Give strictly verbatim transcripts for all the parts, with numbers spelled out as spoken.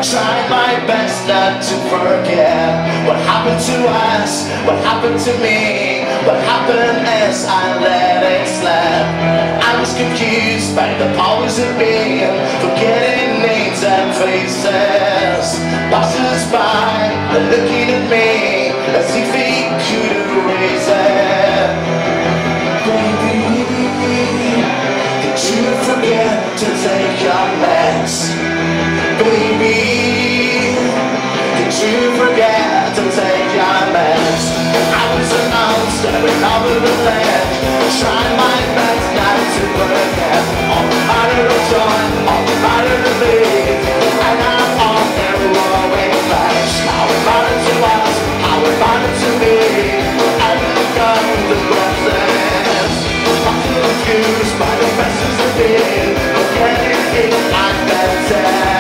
Tried my best not to forget what happened to us, what happened to me, what happened as I let it slip. I was confused by the powers that be, forgetting names and faces. Passers by are looking at me as if they could erase it. Baby, did you forget to take your meds? Baby, did you forget to take your meds? I was a monster and over the land, trying my best not to forget all the matter of joy, all the matter of me. And I'm on their glowing flash. How it mattered to us, how it mattered to me. I will go the process. I'm confused by the message of being, forgetting if I'm better.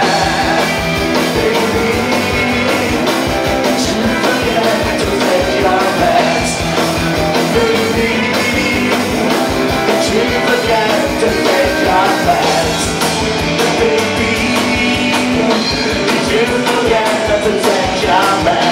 To take your man.